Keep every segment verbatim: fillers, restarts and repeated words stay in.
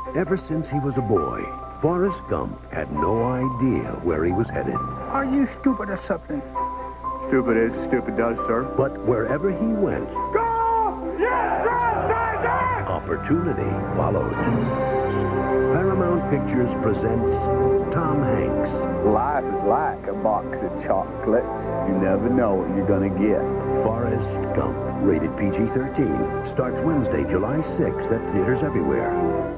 Ever since he was a boy, Forrest Gump had no idea where he was headed. Are you stupid or something? Stupid is, stupid does, sir. But wherever he went, Go! Yes! Yes! Yes! Yes! opportunity followed. Paramount Pictures presents Tom Hanks. Life is like a box of chocolates. You never know what you're gonna get. Forrest Gump, rated P G thirteen, starts Wednesday, July sixth at theaters everywhere.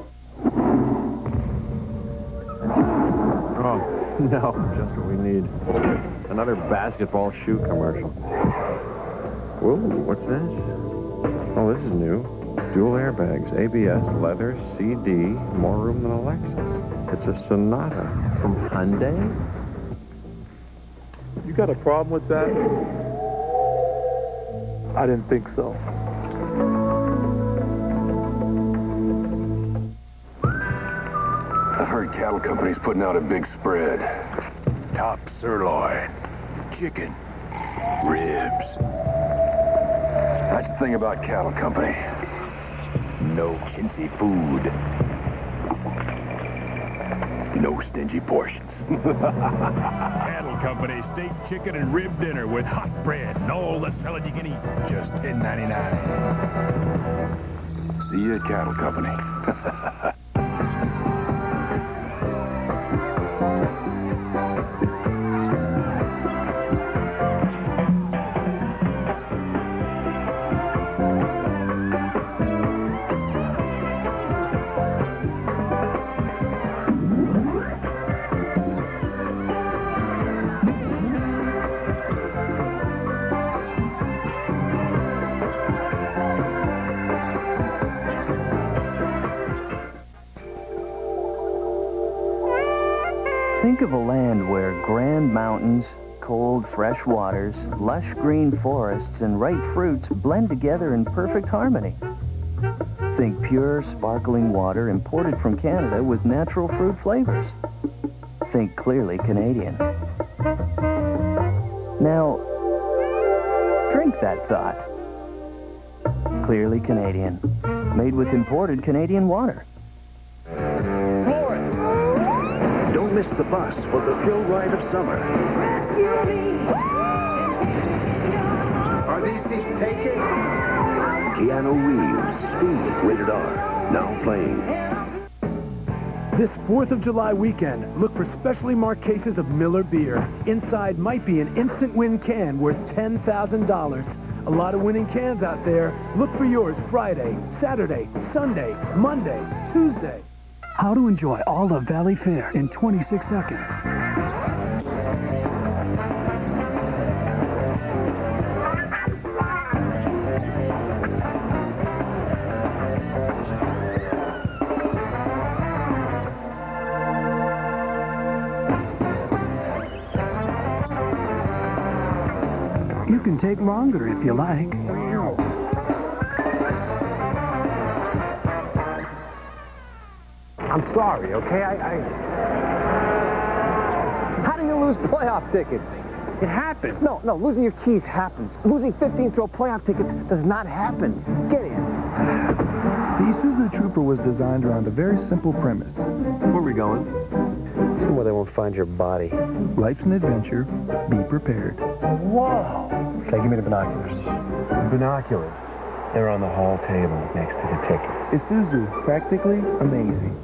Oh, no, just what we need. Another basketball shoe commercial. Whoa, what's this? Oh, this is new. Dual airbags, A B S, leather, C D, more room than a Lexus. It's a Sonata from Hyundai. You got a problem with that? I didn't think so. I heard cattle companies putting out a big spread. Top sirloin, chicken, ribs. That's the thing about cattle company. No chintzy food. No stingy portions. Cattle Company steak, chicken, and rib dinner with hot bread and all the salad you can eat. Just ten ninety-nine. See you at Cattle Company. Think of a land where grand mountains, cold, fresh waters, lush green forests, and ripe fruits blend together in perfect harmony. Think pure, sparkling water imported from Canada with natural fruit flavors. Think clearly Canadian. Now, drink that thought. Clearly Canadian. Made with imported Canadian water. Don't miss the bus for the thrill ride of summer. Are these seats taken? Keanu Reeves, Speed, rated R, now playing. This fourth of July weekend, look for specially marked cases of Miller beer. Inside might be an instant win can worth ten thousand dollars. A lot of winning cans out there. Look for yours Friday, Saturday, Sunday, Monday, Tuesday. How to enjoy all of Valley Fair in twenty-six seconds. You can take longer if you like. I'm sorry, okay? I, I... How do you lose playoff tickets? It happens. No, no, losing your keys happens. Losing fifteenth row playoff tickets does not happen. Get in. The Isuzu Trooper was designed around a very simple premise. Where are we going? Somewhere they won't find your body. Life's an adventure. Be prepared. Whoa. Okay, give me the binoculars. Binoculars. They're on the hall table next to the tickets. Isuzu, practically amazing.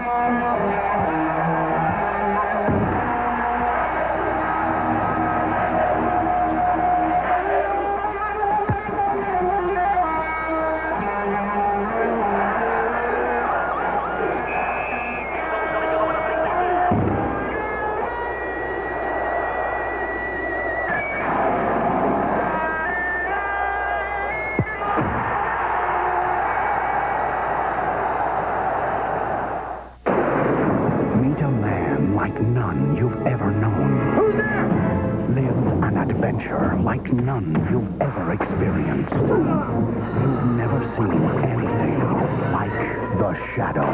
Like none you've ever known. Who's there? Live an adventure like none you've ever experienced. You've never seen anything like the Shadow.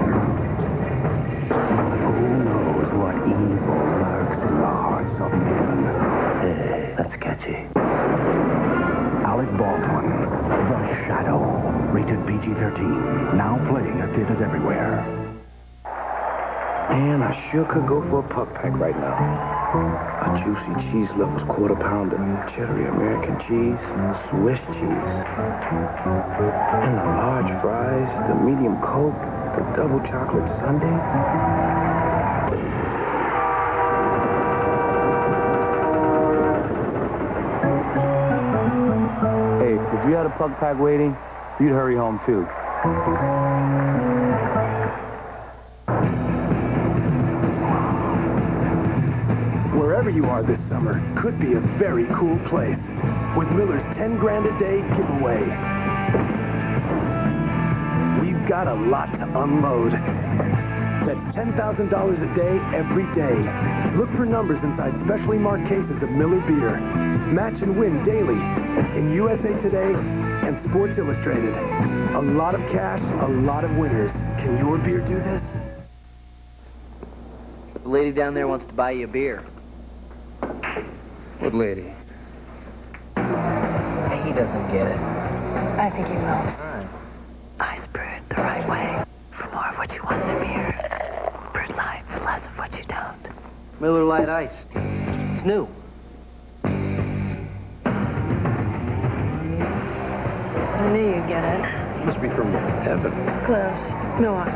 Who knows what evil lurks in the hearts of men? Hey, that's catchy. Alec Baldwin, The Shadow. Rated P G thirteen. Now playing at theaters everywhere. Man, I sure could go for a puck pack right now. A juicy cheese lovers quarter pounder, cheddar American cheese, Swiss cheese. And the large fries, the medium Coke, the double chocolate sundae. Hey, if you had a puck pack waiting, you'd hurry home too. Wherever you are this summer could be a very cool place with Miller's ten grand a day giveaway. We've got a lot to unload. That's ten thousand dollars a day every day. Look for numbers inside specially marked cases of Miller beer. Match and win daily in U S A Today and Sports Illustrated. A lot of cash, a lot of winners. Can your beer do this? The lady down there wants to buy you a beer. What lady? He doesn't get it. I think he will. All right. I brewed the right way. For more of what you want in a beer. Brewed light for less of what you don't. Miller Lite Ice. It's new. I knew you'd get it. Must be from heaven. Close. Milwaukee.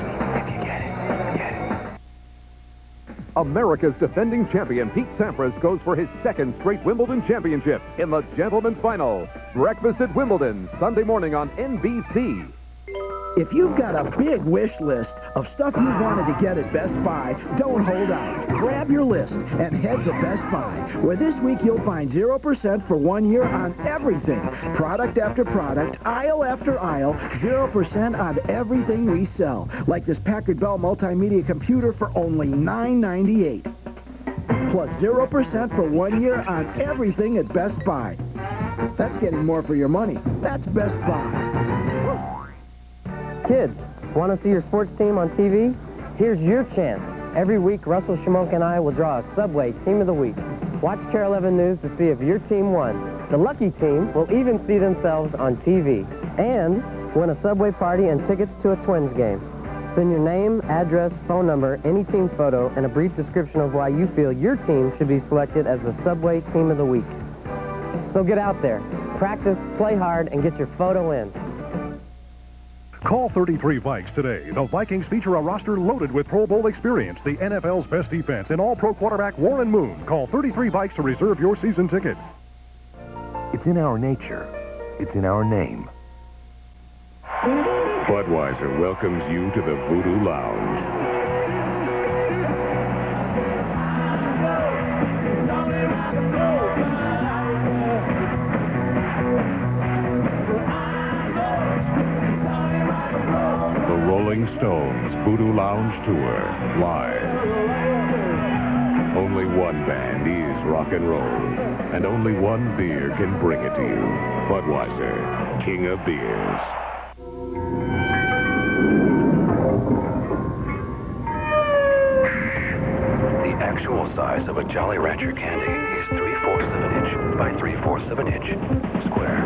America's defending champion Pete Sampras goes for his second straight Wimbledon championship in the gentlemen's final. Breakfast at Wimbledon, Sunday morning on N B C. If you've got a big wish list of stuff you wanted to get at Best Buy, don't hold out. Grab your list and head to Best Buy, where this week you'll find zero percent for one year on everything. Product after product, aisle after aisle, zero percent on everything we sell. Like this Packard Bell multimedia computer for only nine ninety-eight. Plus zero percent for one year on everything at Best Buy. That's getting more for your money. That's Best Buy. Kids, want to see your sports team on T V? Here's your chance. Every week, Russell Shamonk and I will draw a Subway Team of the Week. Watch Care eleven News to see if your team won. The lucky team will even see themselves on T V. And win a Subway party and tickets to a Twins game. Send your name, address, phone number, any team photo, and a brief description of why you feel your team should be selected as the Subway Team of the Week. So get out there, practice, play hard, and get your photo in. Call thirty-three Vikes today. The Vikings feature a roster loaded with Pro Bowl experience, the N F L's best defense, and all-pro quarterback Warren Moon. Call thirty-three Vikes to reserve your season ticket. It's in our nature. It's in our name. Budweiser welcomes you to the Voodoo Lounge. Rolling Stones Voodoo Lounge Tour, live. Only one band is rock and roll, and only one beer can bring it to you. Budweiser, king of beers. The actual size of a Jolly Rancher candy is three-fourths of an inch by three-fourths of an inch square.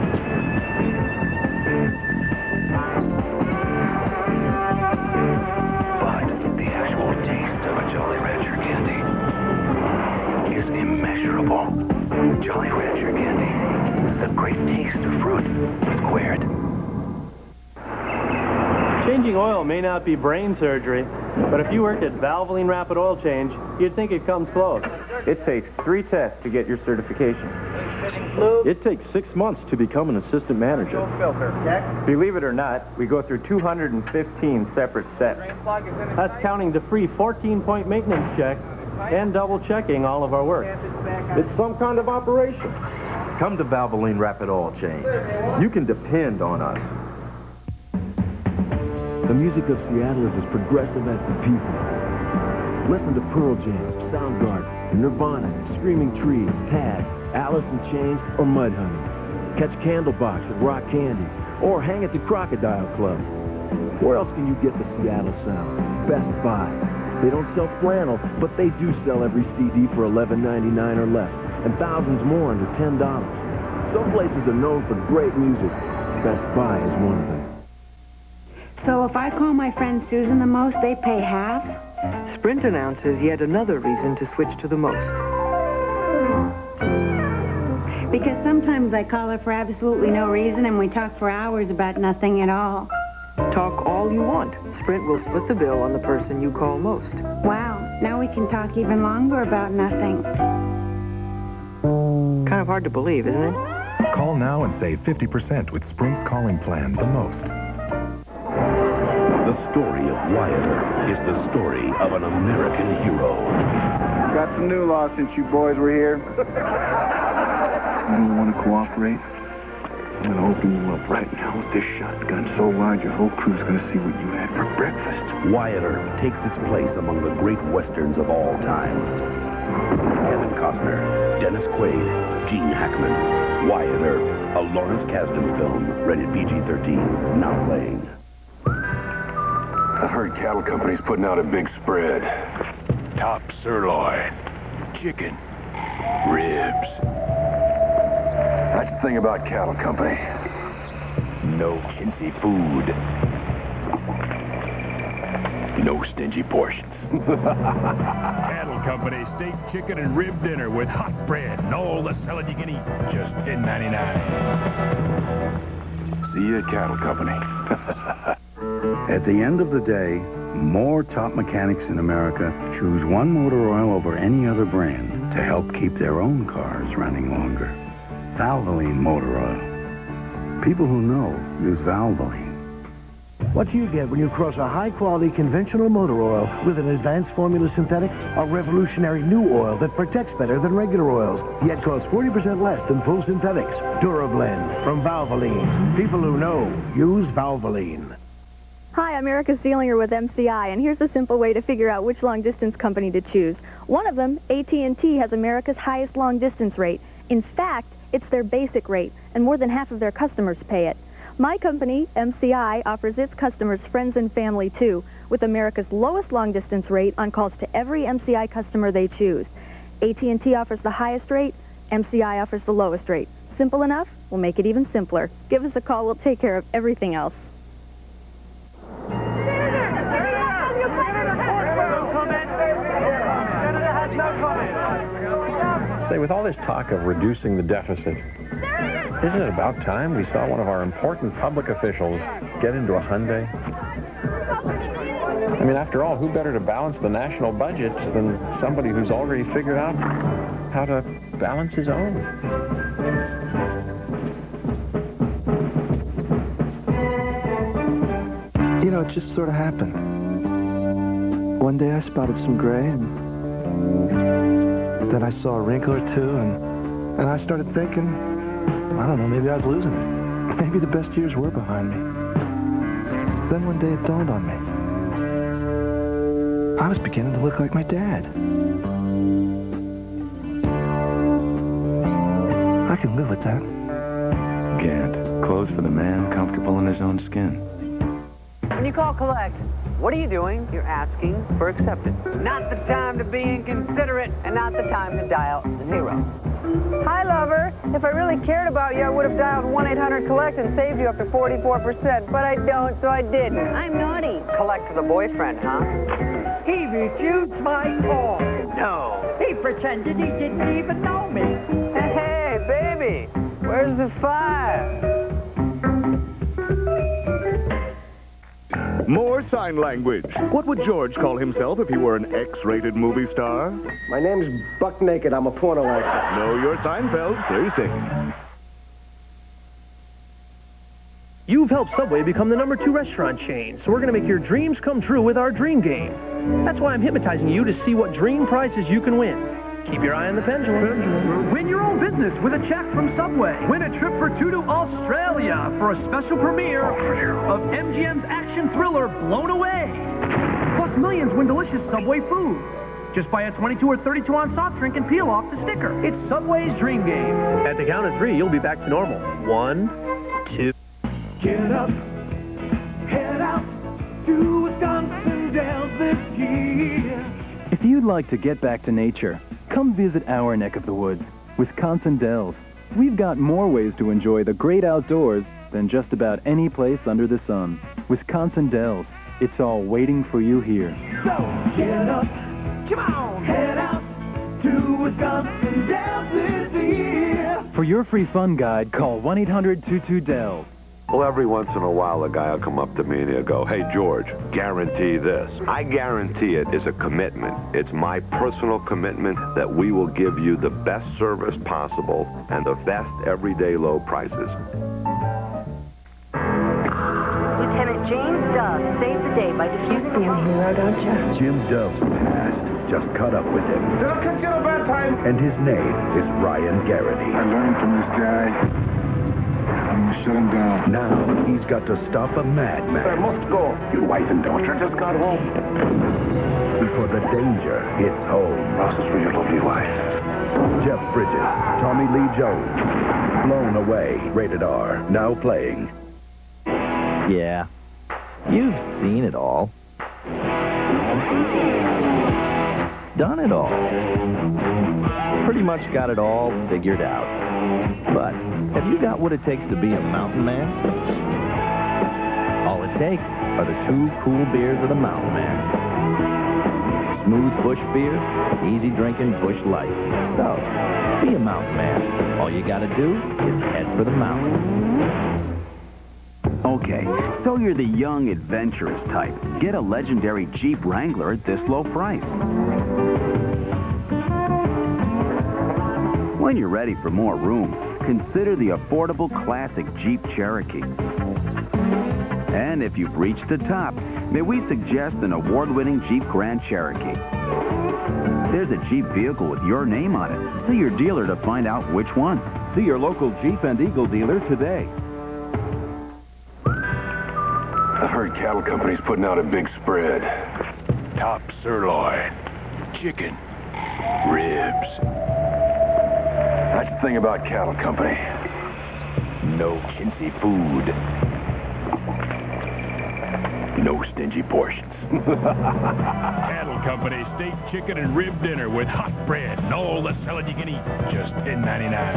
Jolly Rancher candy. The great taste of fruit squared. Changing oil may not be brain surgery, but if you worked at Valvoline Rapid Oil Change, you'd think it comes close. It takes three tests to get your certification. It takes six months to become an assistant manager. Believe it or not, we go through two hundred fifteen separate steps. That's counting the free fourteen-point maintenance check and double-checking all of our work. It's some kind of operation. Come to Valvoline Rapid Oil Change. You can depend on us. The music of Seattle is as progressive as the people. Listen to Pearl Jam, Soundgarden, Nirvana, Screaming Trees, Tag, Alice in Chains, or Mudhoney. Catch Candlebox at Rock Candy, or hang at the Crocodile Club. Where else can you get the Seattle sound? Best Buy. They don't sell flannel, but they do sell every C D for eleven ninety-nine or less, and thousands more under ten dollars. Some places are known for great music. Best Buy is one of them. So if I call my friend Susan the most, they pay half? Sprint announces yet another reason to switch to the most. Because sometimes I call her for absolutely no reason and we talk for hours about nothing at all. Talk all you want. Sprint will split the bill on the person you call most. Wow, now we can talk even longer about nothing. Kind of hard to believe, isn't it? Call now and save fifty percent with Sprint's calling plan, the most. The story of Wyatt is the story of an American hero. Got some new laws since you boys were here. You want to cooperate? I'm gonna open you up right now with this shotgun so wide your whole crew's gonna see what you had for breakfast. Wyatt takes its place among the great westerns of all time. Kevin Costner, Dennis Quaid, Gene Hackman. Wyatt Earp, a Lawrence Kasdan film, rated P G thirteen, now playing. I heard cattle companies putting out a big spread. Top sirloin, chicken, ribs. That's the thing about cattle company. No chintzy food. No stingy portions. Cattle Company steak, chicken, and rib dinner with hot bread and all the salad you can eat. Just ten ninety-nine. See you at Cattle Company. At the end of the day, more top mechanics in America choose one motor oil over any other brand to help keep their own cars running longer. Valvoline motor oil. People who know use Valvoline. What do you get when you cross a high-quality conventional motor oil with an advanced formula synthetic? A revolutionary new oil that protects better than regular oils, yet costs forty percent less than full synthetics. DuraBlend from Valvoline. People who know use Valvoline. Hi, I'm Erica Sealinger with M C I, and here's a simple way to figure out which long-distance company to choose. One of them, A T and T, has America's highest long-distance rate. In fact, it's their basic rate, and more than half of their customers pay it. My company, M C I, offers its customers friends and family, too, with America's lowest long-distance rate on calls to every M C I customer they choose. A T and T offers the highest rate, M C I offers the lowest rate. Simple enough? We'll make it even simpler. Give us a call, we'll take care of everything else. Say, with all this talk of reducing the deficit, isn't it about time we saw one of our important public officials get into a Hyundai? I mean, after all, who better to balance the national budget than somebody who's already figured out how to balance his own? You know, it just sort of happened. One day I spotted some gray, and then I saw a wrinkle or two, and, and I started thinking, I don't know, maybe I was losing it. Maybe the best years were behind me. Then one day it dawned on me. I was beginning to look like my dad. I can live with that. Can't. Clothes for the man, comfortable in his own skin. When you call collect, what are you doing? You're asking for acceptance. Not the time to be inconsiderate, and not the time to dial zero. Hi, lover. If I really cared about you, I would have dialed one eight hundred collect and saved you up to forty-four percent, but I don't, so I didn't. I'm naughty. Collect to the boyfriend, huh? He refused my call. No. He pretended he didn't even know me. Hey, hey, baby, where's the fire? More sign language. What would George call himself if he were an X-rated movie star? My name's Buck Naked. I'm a porno actor. Know your Seinfeld, Thursday. You've helped Subway become the number two restaurant chain, so we're going to make your dreams come true with our dream game. That's why I'm hypnotizing you to see what dream prizes you can win. Keep your eye on the pendulum. Win your own business with a check from Subway. Win a trip for two to Australia for a special premiere of M G M's action thriller, Blown Away. Plus, millions win delicious Subway food. Just buy a twenty-two or thirty-two ounce soft drink and peel off the sticker. It's Subway's dream game. At the count of three, you'll be back to normal. One, two. Get up, head out to Wisconsin Dells this year. If you'd like to get back to nature, come visit our neck of the woods, Wisconsin Dells. We've got more ways to enjoy the great outdoors than just about any place under the sun. Wisconsin Dells. It's all waiting for you here. So, Get up, come on, head out to Wisconsin Dells this year. For your free fun guide, call one eight hundred two two D E L S. Well, every once in a while, a guy will come up to me and he'll go, "Hey, George, guarantee this." I guarantee it is a commitment. It's my personal commitment that we will give you the best service possible and the best everyday low prices. Lieutenant James Dove saved the day by defusing the hero, don't you? Jim Dove's past just caught up with him. Did I catch you at a bad time? And his name is Ryan Garrity. I learned from this guy. I'm gonna shut him down. Now he's got to stop a madman. I must go. Your wife and daughter just got home. Before the danger hits home. Process for your lovely wife. Jeff Bridges, Tommy Lee Jones. Blown Away, rated R. Now playing. Yeah, you've seen it all. Done it all. Pretty much got it all figured out. But have you got what it takes to be a mountain man? All it takes are the two cool beers of the Mountain Man. Smooth bush beer, easy drinking bush light. So, be a mountain man. All you gotta do is head for the mountains. Okay, so you're the young, adventurous type. Get a legendary Jeep Wrangler at this low price. When you're ready for more room, consider the affordable classic Jeep Cherokee. And if you've reached the top, may we suggest an award-winning Jeep Grand Cherokee. There's a Jeep vehicle with your name on it. See your dealer to find out which one. See your local Jeep and Eagle dealer today. I heard cattle companies putting out a big spread. Top sirloin, chicken, ribs. That's the thing about cattle company. No chintzy food. No stingy portions. Cattle Company steak, chicken, and rib dinner with hot bread and all the salad you can eat. Just ten ninety-nine.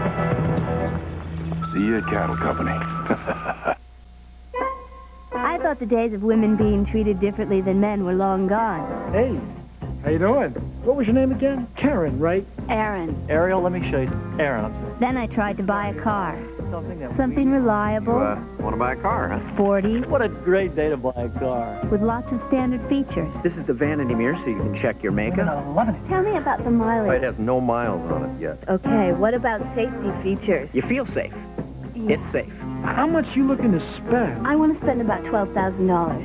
See you at Cattle Company. I thought the days of women being treated differently than men were long gone. Hey, how you doing? What was your name again? Karen, right? Aaron. Ariel, let me show you. Aaron, I'm sorry. Then I tried to buy a car. Something that Something reliable. You, uh, want to buy a car, huh? Sporty. What a great day to buy a car. With lots of standard features. This is the vanity mirror so you can check your makeup. I'm loving it. Tell me about the mileage. It has no miles on it yet. Okay, what about safety features? You feel safe. Yeah. It's safe. How much you looking to spend? I want to spend about twelve thousand dollars.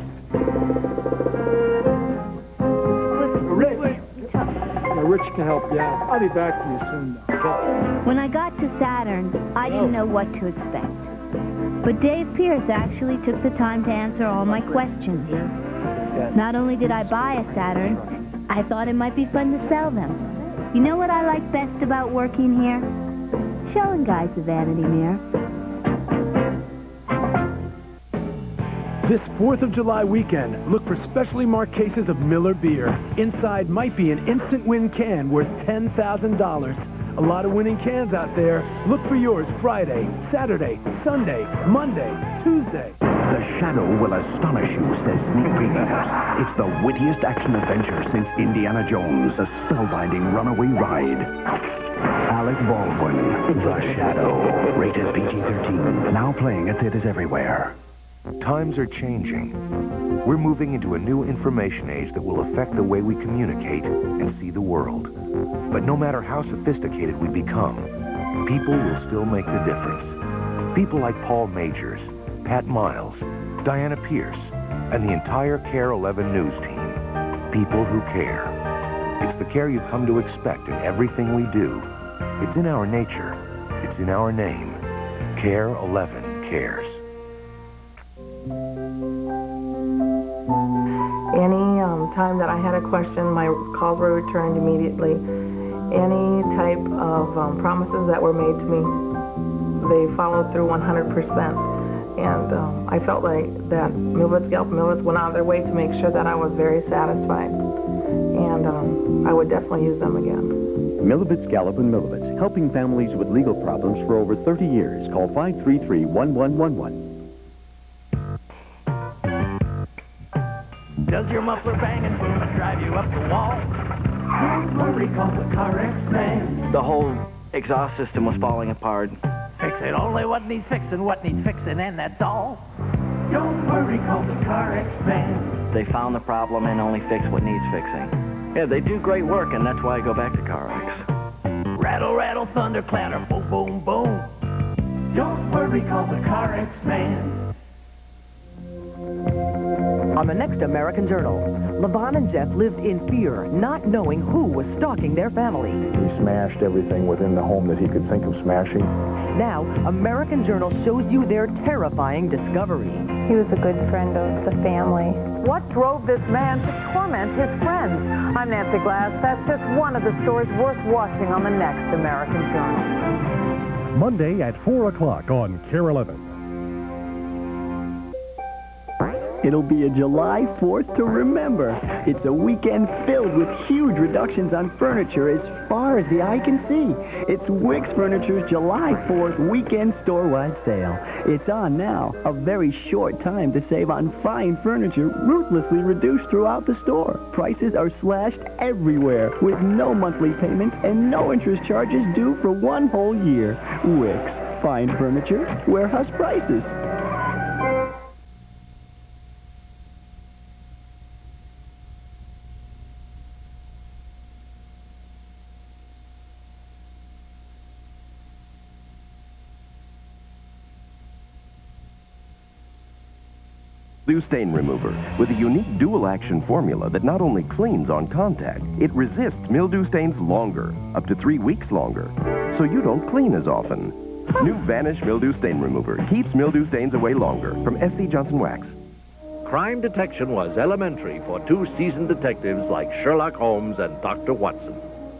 Rich. Yeah, Rich can help you out. I'll be back to you soon, though. Okay? When I got to Saturn, I didn't know what to expect. But Dave Pierce actually took the time to answer all my questions. Not only did I buy a Saturn, I thought it might be fun to sell them. You know what I like best about working here? Showing guys the vanity mirror. This fourth of July weekend, look for specially marked cases of Miller beer. Inside might be an instant win can worth ten thousand dollars. A lot of winning cans out there. Look for yours Friday, Saturday, Sunday, Monday, Tuesday. The Shadow will astonish you, says sneak previews. It's the wittiest action-adventure since Indiana Jones, a spellbinding runaway ride. Alec Baldwin, The Shadow, rated P G thirteen. Now playing at theaters everywhere. Times are changing. We're moving into a new information age that will affect the way we communicate and see the world. But no matter how sophisticated we become, people will still make the difference. People like Paul Majors, Pat Miles, Diana Pierce, and the entire KARE eleven news team. People who care. It's the care you've come to expect in everything we do. It's in our nature. It's in our name. KARE eleven cares. Any um, time that I had a question, my calls were returned immediately. Any type of um, promises that were made to me, they followed through one hundred percent. And um, I felt like that Millwoods Gallup Millwoods went out of their way to make sure that I was very satisfied. And um, I would definitely use them again. Millwoods Gallup and Millwoods, helping families with legal problems for over thirty years. Call five three three, one one one one. Does your muffler banging drive you up the wall? Don't worry, call the KARE man. The whole exhaust system was falling apart. Fix it only what needs fixing, what needs fixing, and that's all. Don't worry, call the KARE man. They found the problem and only fix what needs fixing. Yeah, they do great work, and that's why I go back to KARE. Rattle, rattle, thunder, clatter, boom, boom, boom. Don't worry, call the KARE man. On the next American Journal, Levon and Jeff lived in fear, not knowing who was stalking their family. He smashed everything within the home that he could think of smashing. Now, American Journal shows you their terrifying discovery. He was a good friend of the family. What drove this man to torment his friends? I'm Nancy Glass. That's just one of the stories worth watching on the next American Journal. Monday at four o'clock on KARE eleven. It'll be a July fourth to remember. It's a weekend filled with huge reductions on furniture as far as the eye can see. It's Wix Furniture's July fourth weekend store-wide sale. It's on now, a very short time to save on fine furniture ruthlessly reduced throughout the store. Prices are slashed everywhere with no monthly payments and no interest charges due for one whole year. Wix, fine furniture, warehouse prices. Mildew Stain Remover with a unique dual-action formula that not only cleans on contact, it resists mildew stains longer, up to three weeks longer, so you don't clean as often. New Vanish Mildew Stain Remover keeps mildew stains away longer from S C Johnson Wax. Crime detection was elementary for two seasoned detectives like Sherlock Holmes and Doctor Watson.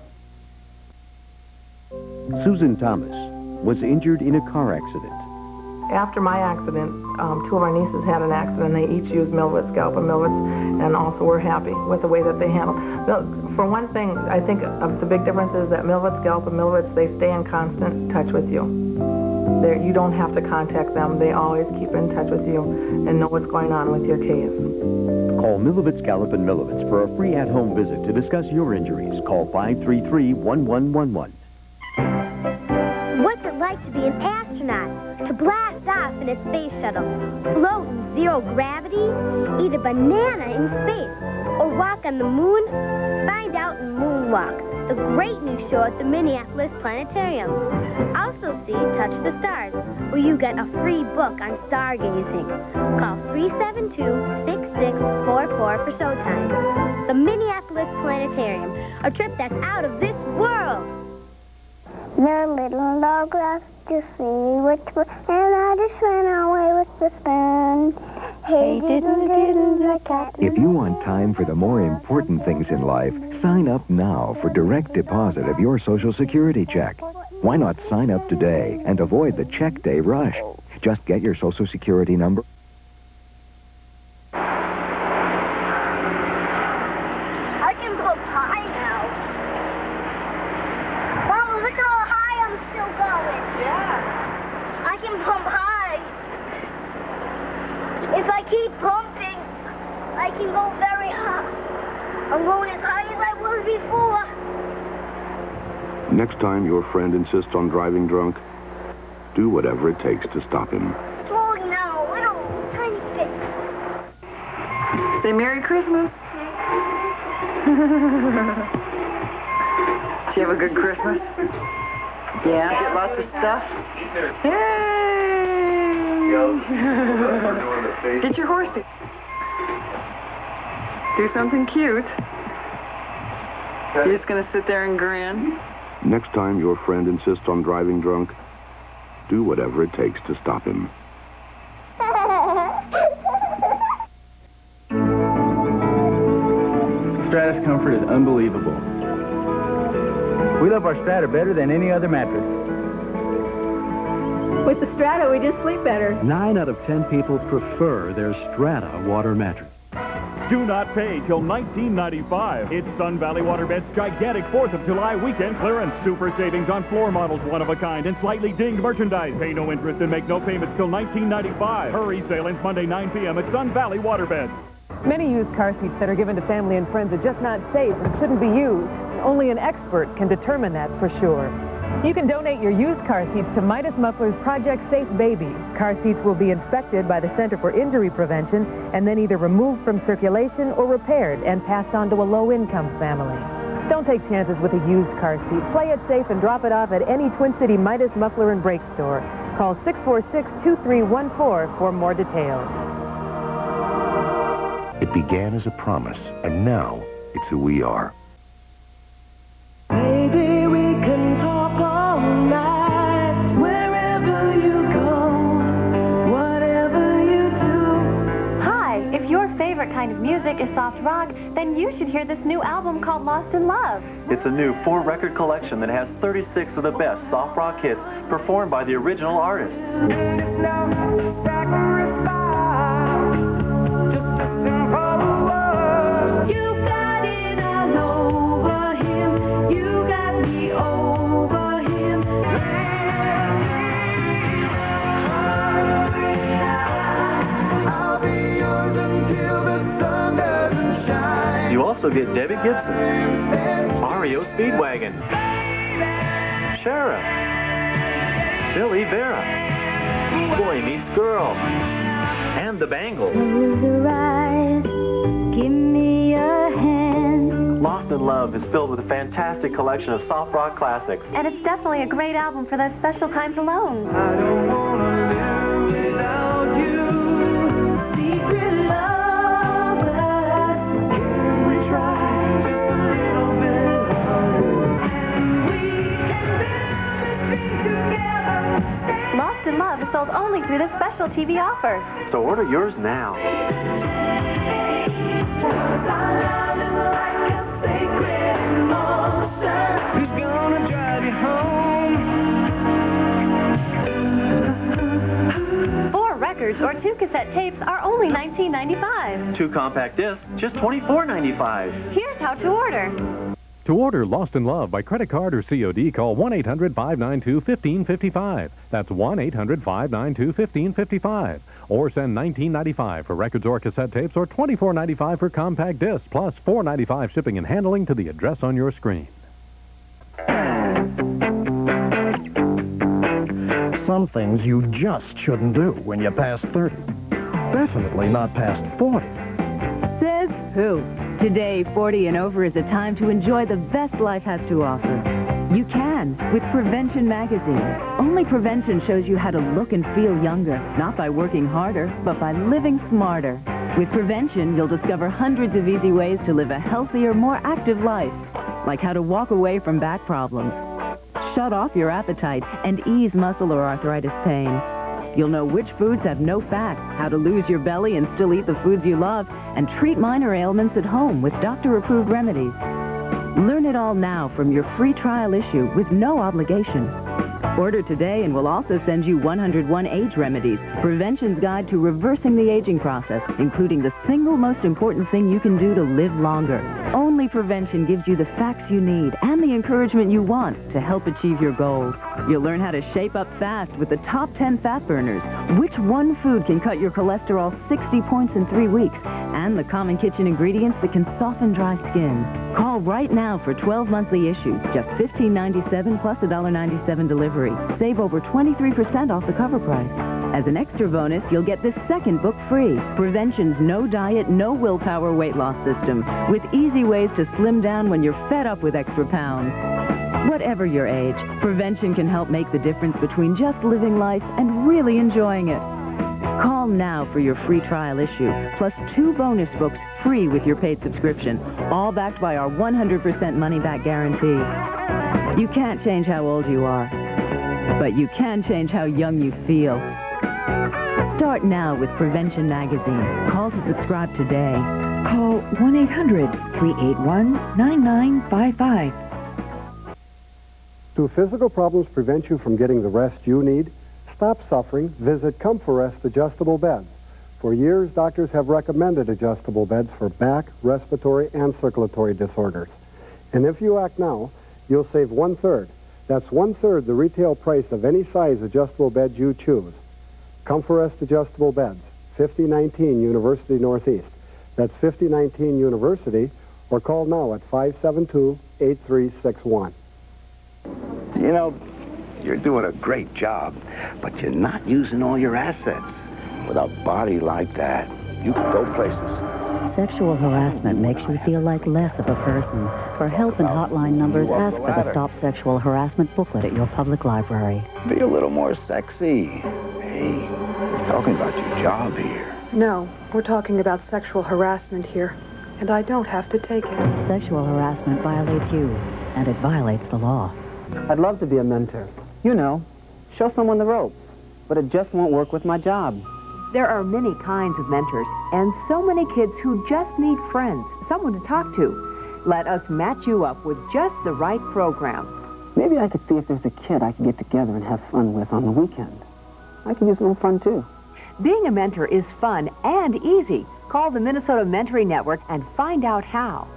Susan Thomas was injured in a car accident. After my accident, um, two of our nieces had an accident. They each used Milvitz, Scalp and Milvitz, and also were happy with the way that they handled. For one thing, I think of the big difference is that Milvitz, Scalp and Milvitz, they stay in constant touch with you. They're, you don't have to contact them. They always keep in touch with you and know what's going on with your case. Call Milovitz, Gallup and Milovitz for a free at-home visit to discuss your injuries. Call five three three, one one one one. What's it like to be an astronaut? To blast off in a space shuttle, float in zero gravity, eat a banana in space, or walk on the moon? Find out in Moonwalk, the great new show at the Minneapolis Planetarium. Also see Touch the Stars, where you get a free book on stargazing. Call three seven two, six six four four for showtime. The Minneapolis Planetarium, a trip that's out of this world. The little dog loves to see which one, and I just ran away with the spoon. Hey, diddle, diddle, the cat. If you want time for the more important things in life, sign up now for direct deposit of your Social Security check. Why not sign up today and avoid the check day rush? Just get your Social Security number. I can pump high now. Mama, look how high I'm still going. Yeah. I can pump high. If I keep pumping, I can go very high. I'm going as high as I was before. Next time your friend insists on driving drunk, do whatever it takes to stop him. Slowing down a little, tiny bit. Say Merry Christmas. Did you have a good Christmas? Yeah, get lots of stuff. Hey! Get your horsey. Do something cute. You're just gonna sit there and grin. Next time your friend insists on driving drunk, do whatever it takes to stop him. Stratus comfort is unbelievable. We love our Strata better than any other mattress. With the Strata, we just sleep better. Nine out of ten people prefer their Strata water mattress. Do not pay till nineteen ninety-five. It's Sun Valley Waterbed's gigantic fourth of July weekend clearance. Super savings on floor models, one of a kind, and slightly dinged merchandise. Pay no interest and make no payments till nineteen ninety-five. Hurry, sale ends Monday, nine p m at Sun Valley Waterbed. Many used car seats that are given to family and friends are just not safe and shouldn't be used. Only an expert can determine that for sure. You can donate your used car seats to Midas Muffler's Project Safe Baby. Car seats will be inspected by the Center for Injury Prevention and then either removed from circulation or repaired and passed on to a low-income family. Don't take chances with a used car seat. Play it safe and drop it off at any Twin City Midas Muffler and Brake store. Call six four six, two three one four for more details. It began as a promise, and now it's who we are. Baby, we can talk all night, wherever you go, whatever you do. Hi, if your favorite kind of music is soft rock, then you should hear this new album called Lost in Love. It's a new four-record collection that has thirty-six of the best soft rock hits performed by the original artists. You also get Debbie Gibson, R E O Speedwagon, Sheriff, Billy Vera, Boy Meets Girl, and the Bangles. Close your eyes, give me your hand. Lost in Love is filled with a fantastic collection of soft rock classics. And it's definitely a great album for those special times alone. I don't wanna live without you. Secret lovers, can we try just a little bit harder? We can build this thing together. Lost in Love is sold only through this special T V offer. So order yours now. Who's gonna drive you home? Four records or two cassette tapes are only nineteen ninety-five. Two compact discs, just twenty-four ninety-five. Here's how to order. To order Lost in Love by credit card or C O D, call one eight hundred, five nine two, one five five five. That's one eight hundred, five nine two, one five five five. Or send nineteen ninety-five for records or cassette tapes or twenty-four ninety-five for compact discs, plus four ninety-five shipping and handling to the address on your screen. Some things you just shouldn't do when you're past thirty. Definitely not past forty. Says who? Today, forty and over is a time to enjoy the best life has to offer. You can with Prevention Magazine. Only Prevention shows you how to look and feel younger, not by working harder, but by living smarter. With Prevention, you'll discover hundreds of easy ways to live a healthier, more active life, like how to walk away from back problems, shut off your appetite, and ease muscle or arthritis pain. You'll know which foods have no fat, how to lose your belly and still eat the foods you love, and treat minor ailments at home with doctor-approved remedies. Learn it all now from your free trial issue with no obligation. Order today and we'll also send you one hundred one Age Remedies, Prevention's guide to reversing the aging process, including the single most important thing you can do to live longer. Only Prevention gives you the facts you need and the encouragement you want to help achieve your goals. You'll learn how to shape up fast with the top ten fat burners, which one food can cut your cholesterol sixty points in three weeks, and the common kitchen ingredients that can soften dry skin. Call right now for twelve monthly issues, just fifteen ninety-seven plus a one ninety-seven delivery. Save over twenty-three percent off the cover price. As an extra bonus, you'll get this second book free. Prevention's no diet, no willpower weight loss system, with easy ways to slim down when you're fed up with extra pounds. Whatever your age, Prevention can help make the difference between just living life and really enjoying it. Call now for your free trial issue, plus two bonus books free with your paid subscription, all backed by our one hundred percent money-back guarantee. You can't change how old you are, but you can change how young you feel. Start now with Prevention Magazine. Call to subscribe today. Call one eight hundred, three eight one, nine nine five five. Do physical problems prevent you from getting the rest you need? Stop suffering. Visit ComforRest Adjustable Beds. For years, doctors have recommended adjustable beds for back, respiratory, and circulatory disorders. And if you act now, you'll save one-third. That's one-third the retail price of any size adjustable bed you choose. ComforRest Adjustable Beds, fifty nineteen University Northeast. That's fifty nineteen University, or call now at five seven two, eight three six one. You know, you're doing a great job, but you're not using all your assets. With a body like that, you could go places. Sexual harassment makes you feel like less of a person. For help and hotline numbers, ask for the Stop Sexual Harassment booklet at your public library. Be a little more sexy. Hey, we're talking about your job here. No, we're talking about sexual harassment here, and I don't have to take it. Sexual harassment violates you, and it violates the law. I'd love to be a mentor. You know, show someone the ropes, but it just won't work with my job. There are many kinds of mentors, and so many kids who just need friends, someone to talk to. Let us match you up with just the right program. Maybe I could see if there's a kid I could get together and have fun with on the weekend. I could use a little fun, too. Being a mentor is fun and easy. Call the Minnesota Mentoring Network and find out how.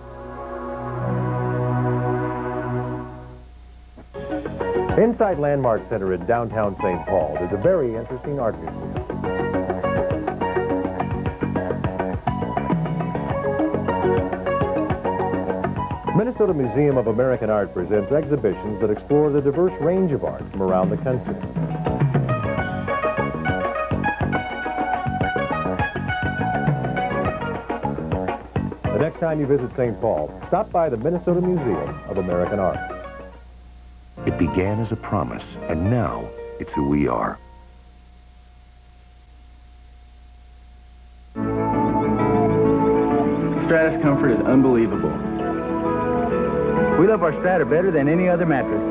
Inside Landmark Center in downtown Saint Paul, there's a very interesting art museum. Minnesota Museum of American Art presents exhibitions that explore the diverse range of art from around the country. The next time you visit Saint Paul, stop by the Minnesota Museum of American Art. It began as a promise, and now it's who we are. Stratus comfort is unbelievable. We love our Strata better than any other mattress.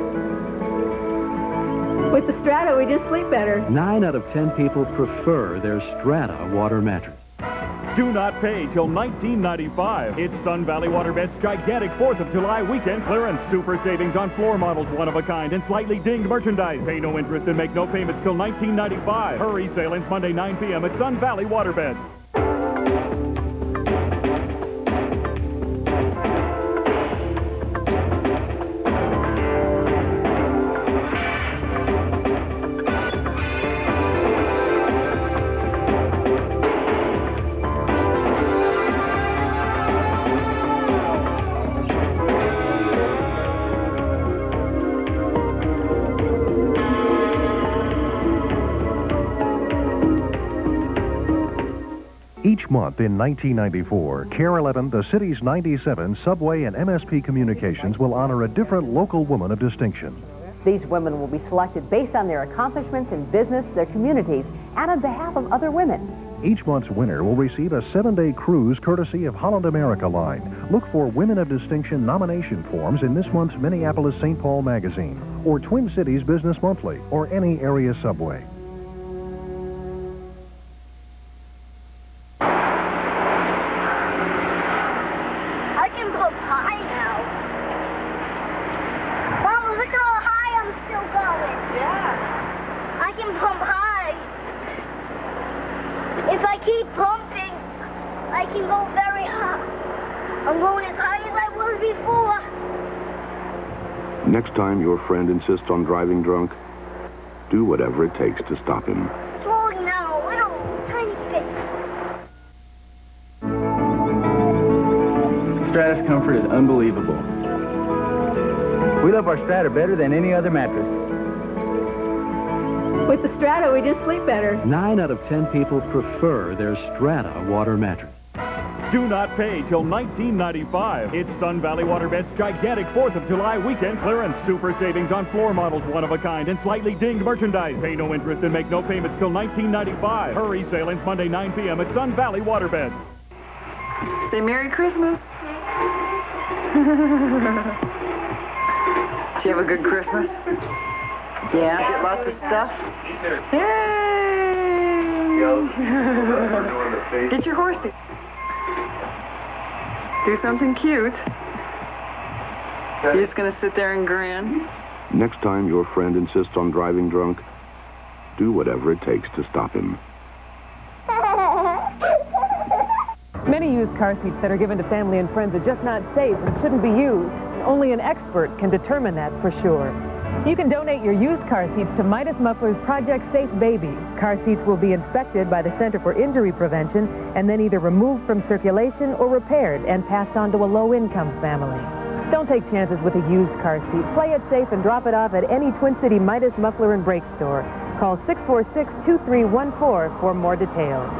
With the Strata, we just sleep better. Nine out of ten people prefer their Strata water mattress. Do not pay till nineteen ninety-five. It's Sun Valley Waterbed's gigantic fourth of July weekend clearance. Super savings on floor models, one of a kind, and slightly dinged merchandise. Pay no interest and make no payments till nineteen ninety-five. Hurry, sale ends Monday nine p m at Sun Valley Waterbed. Each month in nineteen ninety-four, KARE eleven, the city's ninety-seven, Subway, and M S P Communications will honor a different local woman of distinction. These women will be selected based on their accomplishments in business, their communities, and on behalf of other women. Each month's winner will receive a seven-day cruise courtesy of Holland America Line. Look for Women of Distinction nomination forms in this month's Minneapolis-Saint Paul magazine, or Twin Cities Business Monthly, or any area subway. If I keep pumping, I can go very high. I'm going as high as I was before. Next time your friend insists on driving drunk, do whatever it takes to stop him. Slowing down a little, tiny bit. Stratus comfort is unbelievable. We love our Strata better than any other mattress. With the Strata, we just sleep better. Nine out of ten people prefer their Strata water mattress. Do not pay till nineteen ninety-five. It's Sun Valley Waterbed's gigantic fourth of July weekend clearance. Super savings on floor models, one of a kind, and slightly dinged merchandise. Pay no interest and make no payments till nineteen ninety-five. Hurry, sale ends Monday nine p m at Sun Valley Waterbed. Say Merry Christmas. Did you have a good Christmas? Yeah, get lots of stuff. Hey! Get your horsey. Do something cute. You're just gonna sit there and grin. Next time your friend insists on driving drunk, do whatever it takes to stop him. Many used car seats that are given to family and friends are just not safe and shouldn't be used. Only an expert can determine that for sure. You can donate your used car seats to Midas Muffler's Project Safe Baby. Car seats will be inspected by the Center for Injury Prevention and then either removed from circulation or repaired and passed on to a low-income family. Don't take chances with a used car seat. Play it safe and drop it off at any Twin City Midas Muffler and Brake store. Call six four six, two three one four for more details.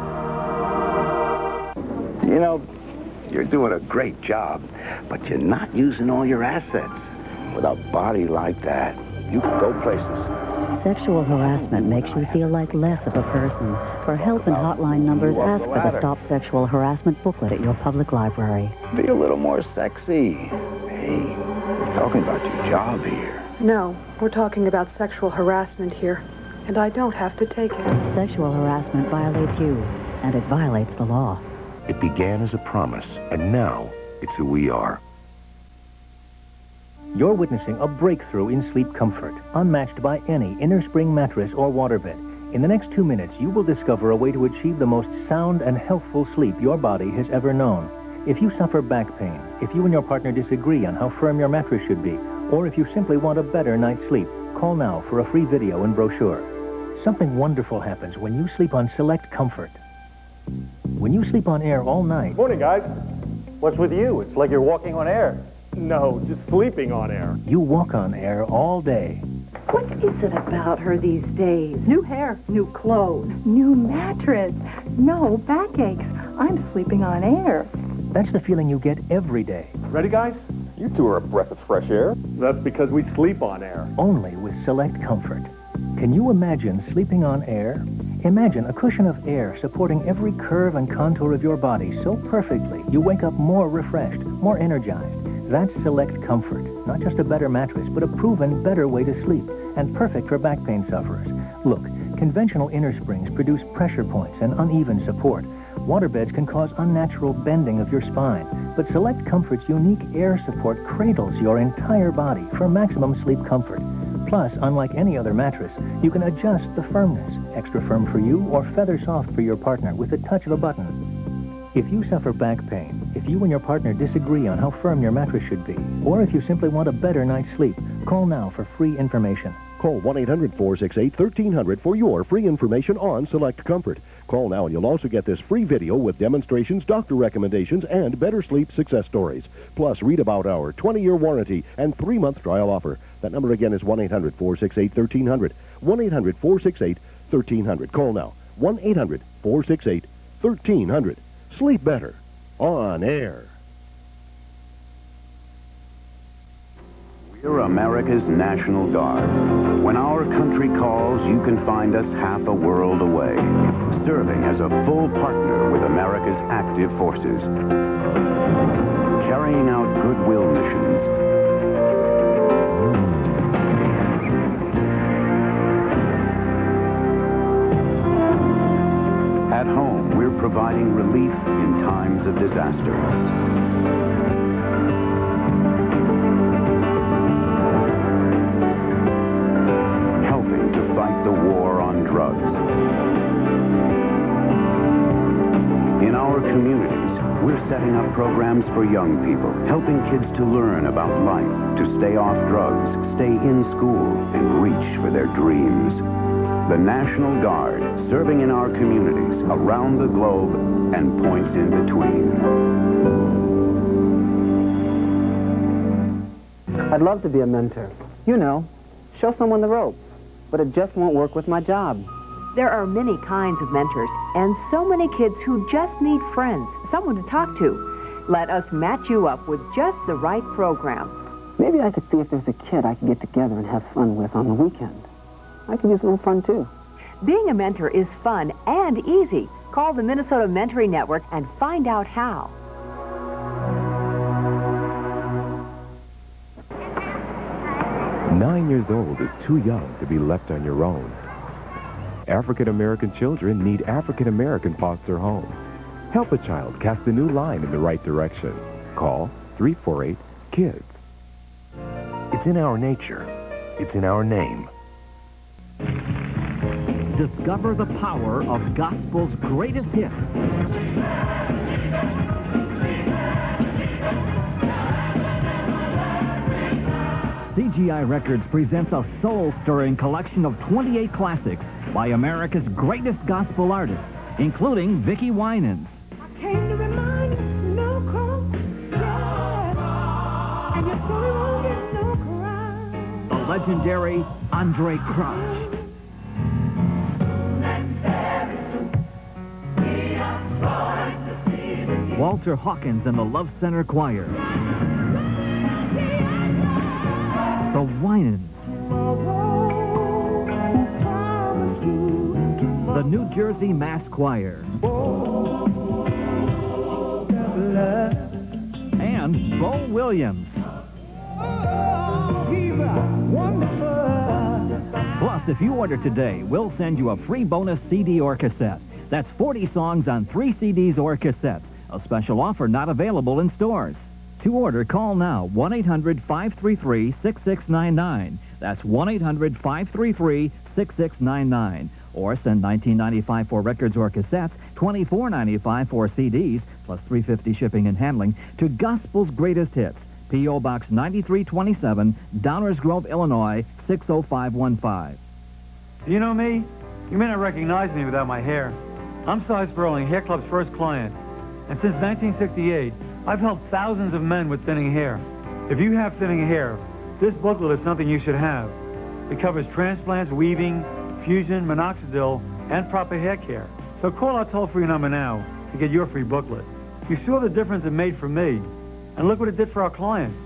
You know, you're doing a great job, but you're not using all your assets. With a body like that, you can go places. Sexual harassment makes you feel like less of a person. For help and hotline numbers, ask for the Stop Sexual Harassment booklet at your public library. Be a little more sexy. Hey, we're talking about your job here. No, we're talking about sexual harassment here, and I don't have to take it. Sexual harassment violates you, and it violates the law. It began as a promise, and now it's who we are. You're witnessing a breakthrough in sleep comfort, unmatched by any inner spring mattress or waterbed. In the next two minutes, you will discover a way to achieve the most sound and healthful sleep your body has ever known. If you suffer back pain, if you and your partner disagree on how firm your mattress should be, or if you simply want a better night's sleep, call now for a free video and brochure. Something wonderful happens when you sleep on Select Comfort. When you sleep on air all night... Morning, guys. What's with you? It's like you're walking on air. No, just sleeping on air. You walk on air all day. What is it about her these days? New hair, new clothes, new mattress, no backaches. I'm sleeping on air. That's the feeling you get every day. Ready, guys? You two are a breath of fresh air. That's because we sleep on air. Only with Select Comfort. Can you imagine sleeping on air? Imagine a cushion of air supporting every curve and contour of your body so perfectly you wake up more refreshed, more energized. That's Select Comfort. Not just a better mattress, but a proven better way to sleep, and perfect for back pain sufferers. Look, conventional inner springs produce pressure points and uneven support. Waterbeds can cause unnatural bending of your spine, but Select Comfort's unique air support cradles your entire body for maximum sleep comfort. Plus, unlike any other mattress, you can adjust the firmness, extra firm for you or feather soft for your partner with the touch of a button. If you suffer back pain, if you and your partner disagree on how firm your mattress should be, or if you simply want a better night's sleep, call now for free information. Call one eight hundred, four six eight, one three zero zero for your free information on Select Comfort. Call now and you'll also get this free video with demonstrations, doctor recommendations, and better sleep success stories. Plus, read about our twenty-year warranty and three-month trial offer. That number again is one eight hundred, four six eight, one three zero zero. one eight hundred, four six eight, one three zero zero. Call now. one eight hundred, four six eight, one three zero zero. Sleep better on air. We're America's National Guard. When our country calls, you can find us half a world away, serving as a full partner with America's active forces, carrying out goodwill missions, at home, we're providing relief in times of disaster. Helping to fight the war on drugs. In our communities, we're setting up programs for young people, helping kids to learn about life, to stay off drugs, stay in school, and reach for their dreams. The National Guard, serving in our communities around the globe and points in between. I'd love to be a mentor. You know, show someone the ropes. But it just won't work with my job. There are many kinds of mentors, and so many kids who just need friends, someone to talk to. Let us match you up with just the right program. Maybe I could see if there's a kid I could get together and have fun with on the weekend. I could use a little fun, too. Being a mentor is fun and easy. Call the Minnesota Mentoring Network and find out how. Nine years old is too young to be left on your own. African-American children need African-American foster homes. Help a child cast a new line in the right direction. Call three four eight, KIDS. It's in our nature. It's in our name. Discover the power of gospel's greatest hits. C G I Records presents a soul-stirring collection of twenty-eight classics by America's greatest gospel artists, including Vicki Winans, Came to remind you, no cross, and your story won't get no cry. the legendary Andre Crouch, Walter Hawkins and the Love Center Choir, the Winans, the New Jersey Mass Choir, and Bo Williams. Plus, if you order today, we'll send you a free bonus C D or cassette. That's forty songs on three C Ds or cassettes. A special offer not available in stores. To order, call now, one eight hundred, five three three, six six nine nine. That's one eight hundred, five three three, six six nine nine. Or send nineteen ninety-five for records or cassettes, twenty-four ninety-five for C Ds, plus three fifty shipping and handling, to Gospel's Greatest Hits, P O Box ninety-three twenty-seven, Downers Grove, Illinois, six oh five one five. You know me? You may not recognize me without my hair. I'm Cy Sperling, Hair Club's first client. And since nineteen sixty-eight, I've helped thousands of men with thinning hair. If you have thinning hair, this booklet is something you should have. It covers transplants, weaving, fusion, minoxidil, and proper hair care. So call our toll-free number now to get your free booklet. You saw the difference it made for me, and look what it did for our clients.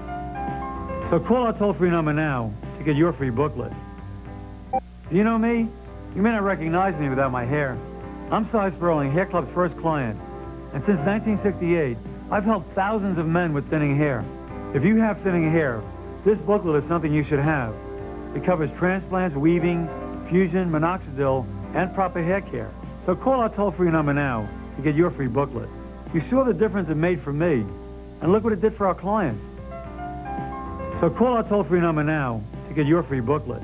So call our toll-free number now to get your free booklet. You know me? You may not recognize me without my hair. I'm Cy Sperling, Hair Club's first client. And since nineteen sixty-eight, I've helped thousands of men with thinning hair. If you have thinning hair, this booklet is something you should have. It covers transplants, weaving, fusion, minoxidil, and proper hair care. So call our toll-free number now to get your free booklet. You saw the difference it made for me, and look what it did for our clients. So call our toll-free number now to get your free booklet.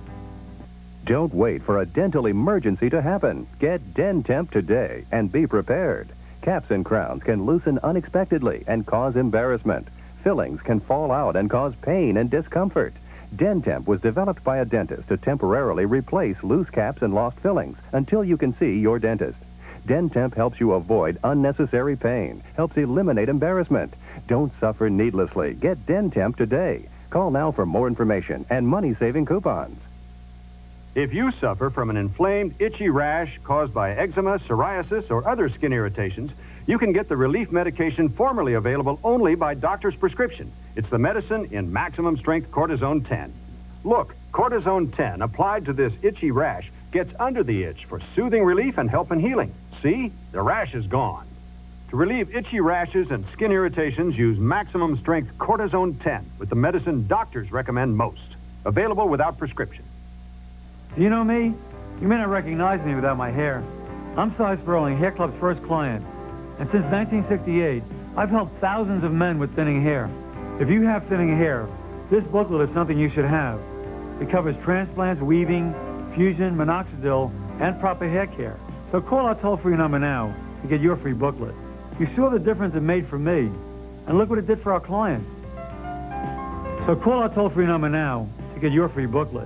Don't wait for a dental emergency to happen. Get DenTemp today and be prepared. Caps and crowns can loosen unexpectedly and cause embarrassment. Fillings can fall out and cause pain and discomfort. DenTemp was developed by a dentist to temporarily replace loose caps and lost fillings until you can see your dentist. DenTemp helps you avoid unnecessary pain, helps eliminate embarrassment. Don't suffer needlessly. Get DenTemp today. Call now for more information and money-saving coupons. If you suffer from an inflamed, itchy rash caused by eczema, psoriasis, or other skin irritations, you can get the relief medication formerly available only by doctor's prescription. It's the medicine in maximum strength cortisone ten. Look, cortisone ten applied to this itchy rash gets under the itch for soothing relief and help in healing. See? The rash is gone. To relieve itchy rashes and skin irritations, use maximum strength cortisone ten with the medicine doctors recommend most. Available without prescription. You know me? You may not recognize me without my hair. I'm Cy Sperling, Hair Club's first client. And since nineteen sixty-eight, I've helped thousands of men with thinning hair. If you have thinning hair, this booklet is something you should have. It covers transplants, weaving, fusion, minoxidil, and proper hair care. So call our toll-free number now to get your free booklet. You saw the difference it made for me, and look what it did for our clients. So call our toll-free number now to get your free booklet.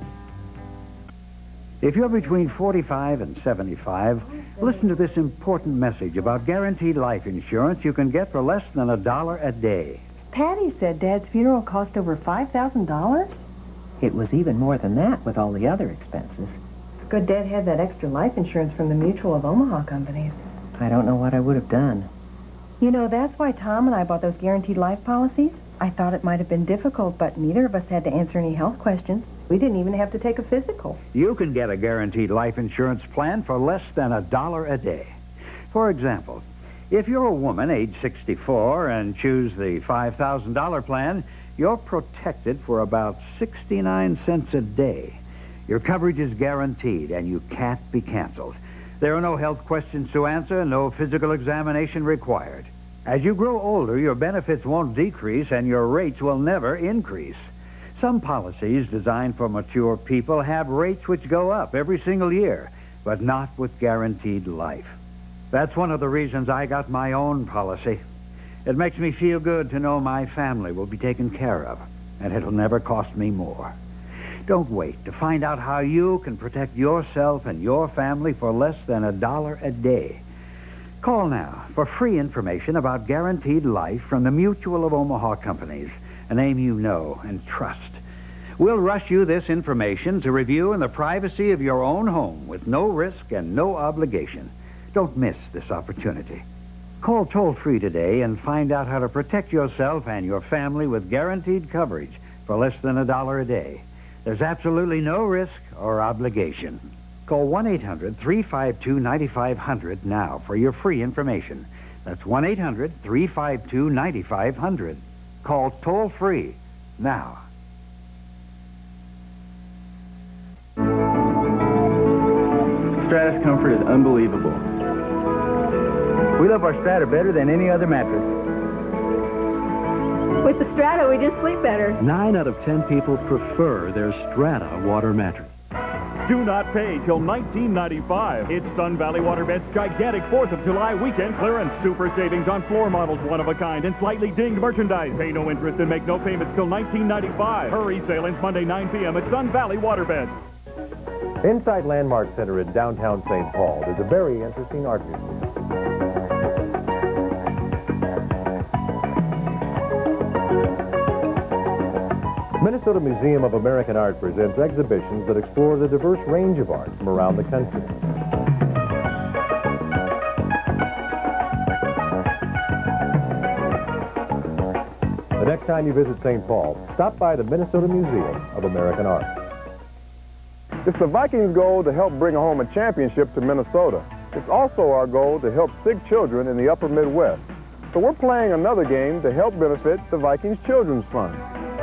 If you're between forty-five and seventy-five, listen to this important message about guaranteed life insurance you can get for less than a dollar a day. Patty said Dad's funeral cost over five thousand dollars? It was even more than that with all the other expenses. It's good Dad had that extra life insurance from the Mutual of Omaha companies. I don't know what I would have done. You know, that's why Tom and I bought those guaranteed life policies. I thought it might have been difficult, but neither of us had to answer any health questions. We didn't even have to take a physical. You can get a guaranteed life insurance plan for less than a dollar a day. For example, if you're a woman age sixty-four and choose the five thousand dollar plan, you're protected for about sixty-nine cents a day. Your coverage is guaranteed and you can't be canceled. There are no health questions to answer, no physical examination required. As you grow older, your benefits won't decrease and your rates will never increase. Some policies designed for mature people have rates which go up every single year, but not with guaranteed life. That's one of the reasons I got my own policy. It makes me feel good to know my family will be taken care of. and it'll never cost me more. Don't wait to find out how you can protect yourself and your family for less than a dollar a day. Call now for free information about guaranteed life from the Mutual of Omaha companies, a name you know and trust. We'll rush you this information to review in the privacy of your own home with no risk and no obligation. Don't miss this opportunity. Call toll-free today and find out how to protect yourself and your family with guaranteed coverage for less than a dollar a day. There's absolutely no risk or obligation. Call one eight hundred, three five two, nine five hundred now for your free information. That's one eight hundred, three five two, nine five hundred. Call toll-free now. Stratus comfort is unbelievable. We love our Strata better than any other mattress. With the Strata, we just sleep better. Nine out of ten people prefer their Strata water mattress. Do not pay till nineteen ninety-five. It's Sun Valley Waterbed's gigantic fourth of July weekend clearance. Super savings on floor models, one of a kind, and slightly dinged merchandise. Pay no interest and make no payments till nineteen ninety-five. Hurry, sale ends Monday, nine p m at Sun Valley Waterbed. Inside Landmark Center in downtown Saint Paul, there's a very interesting art museum. Minnesota Museum of American Art presents exhibitions that explore the diverse range of art from around the country. The next time you visit Saint Paul, stop by the Minnesota Museum of American Art. It's the Vikings' goal to help bring home a championship to Minnesota. It's also our goal to help sick children in the upper Midwest. So we're playing another game to help benefit the Vikings Children's Fund.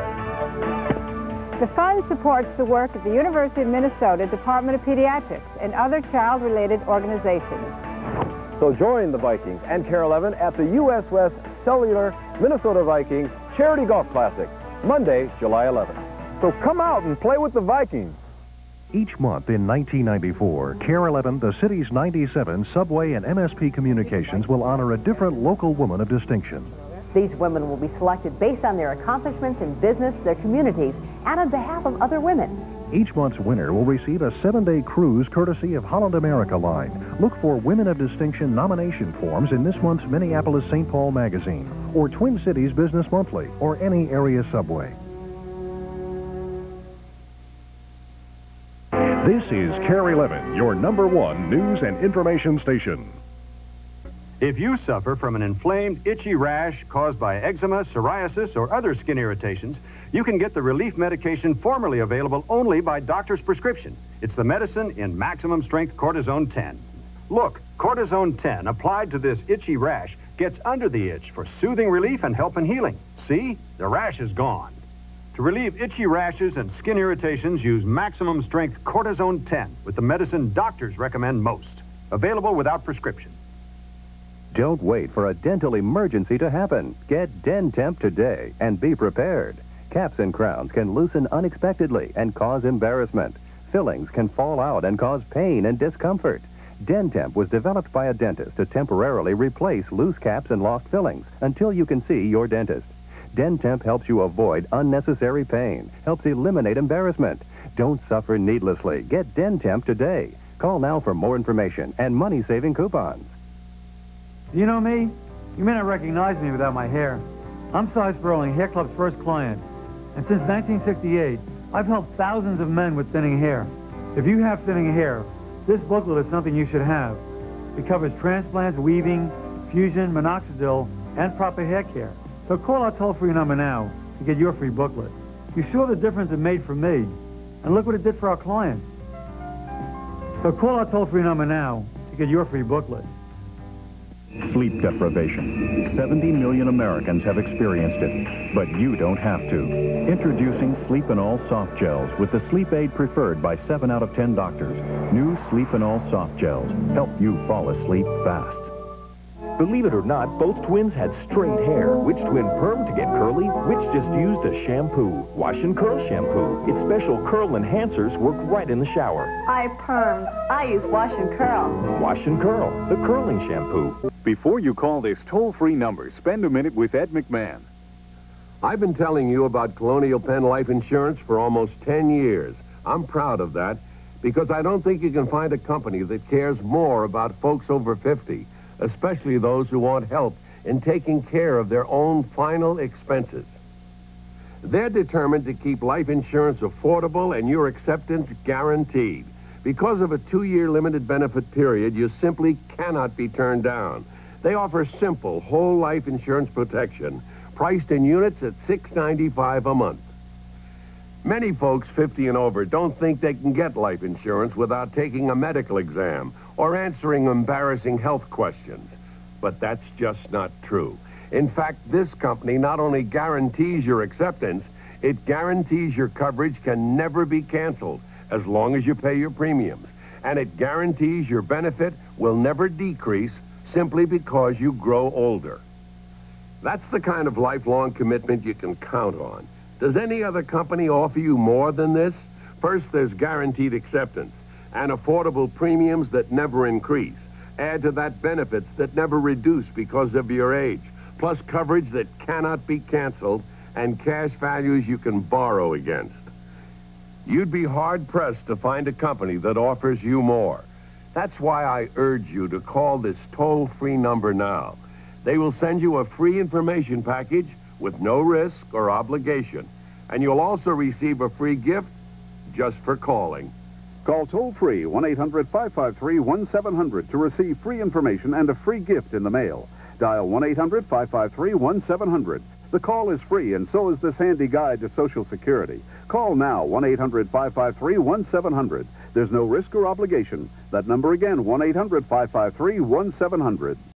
The fund supports the work of the University of Minnesota Department of Pediatrics and other child-related organizations. So join the Vikings and KARE eleven at the U S West Cellular Minnesota Vikings Charity Golf Classic, Monday, July eleventh. So come out and play with the Vikings. Each month in nineteen ninety-four, KARE eleven, the city's ninety-seven subway and M S P communications will honor a different local woman of distinction. These women will be selected based on their accomplishments in business, their communities, and on behalf of other women. Each month's winner will receive a seven-day cruise courtesy of Holland America Line. Look for Women of Distinction nomination forms in this month's Minneapolis Saint Paul magazine, or Twin Cities Business Monthly, or any area subway. This is KARE eleven, your number one news and information station. If you suffer from an inflamed, itchy rash caused by eczema, psoriasis, or other skin irritations, you can get the relief medication formerly available only by doctor's prescription. It's the medicine in maximum strength cortisone ten. Look, cortisone ten applied to this itchy rash gets under the itch for soothing relief and help in healing. See? The rash is gone. To relieve itchy rashes and skin irritations, use maximum strength cortisone ten with the medicine doctors recommend most. Available without prescription. Don't wait for a dental emergency to happen. Get DenTemp today and be prepared. Caps and crowns can loosen unexpectedly and cause embarrassment. Fillings can fall out and cause pain and discomfort. DenTemp was developed by a dentist to temporarily replace loose caps and lost fillings until you can see your dentist. DenTemp helps you avoid unnecessary pain, helps eliminate embarrassment. Don't suffer needlessly. Get DenTemp today. Call now for more information and money-saving coupons. You know me? You may not recognize me without my hair. I'm Cy Sperling, Hair Club's first client. And since nineteen sixty-eight, I've helped thousands of men with thinning hair. If you have thinning hair, this booklet is something you should have. It covers transplants, weaving, fusion, minoxidil, and proper hair care. So call our toll-free number now to get your free booklet. You saw the difference it made for me, and look what it did for our clients. So call our toll-free number now to get your free booklet. Sleep deprivation. seventy million Americans have experienced it, but you don't have to. Introducing Sleep and All Soft Gels with the sleep aid preferred by seven out of ten doctors. New Sleep and All Soft Gels help you fall asleep fast. Believe it or not, both twins had straight hair. Which twin permed to get curly? Which just used a shampoo? Wash and Curl shampoo. Its special curl enhancers work right in the shower. I permed. I use Wash and Curl. Wash and Curl, the curling shampoo. Before you call this toll-free number, spend a minute with Ed McMahon. I've been telling you about Colonial Penn Life Insurance for almost ten years. I'm proud of that because I don't think you can find a company that cares more about folks over fifty, especially those who want help in taking care of their own final expenses. They're determined to keep life insurance affordable and your acceptance guaranteed. Because of a two-year limited benefit period, you simply cannot be turned down. They offer simple whole life insurance protection priced in units at six ninety-five a month. Many folks fifty and over don't think they can get life insurance without taking a medical exam or answering embarrassing health questions. But that's just not true. In fact, this company not only guarantees your acceptance, it guarantees your coverage can never be canceled as long as you pay your premiums. And it guarantees your benefit will never decrease simply because you grow older. That's the kind of lifelong commitment you can count on. Does any other company offer you more than this? First, there's guaranteed acceptance and affordable premiums that never increase. Add to that benefits that never reduce because of your age, plus coverage that cannot be canceled and cash values you can borrow against. You'd be hard-pressed to find a company that offers you more. That's why I urge you to call this toll-free number now. They will send you a free information package with no risk or obligation, and you'll also receive a free gift just for calling. Call toll-free one eight hundred five five three one seven hundred to receive free information and a free gift in the mail. Dial one eight hundred five five three one seven hundred. The call is free, and so is this handy guide to Social Security. Call now, one eight hundred five five three one seven hundred. There's no risk or obligation. That number again, one eight hundred five five three one seven hundred.